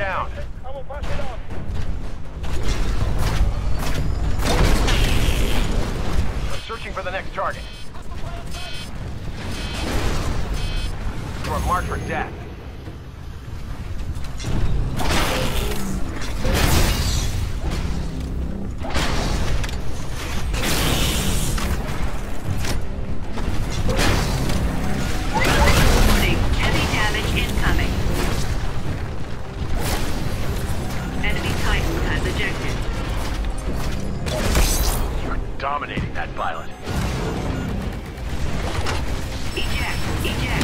down. I'm searching for the next target. You are marked for death. Dominating that pilot. Eject! Eject!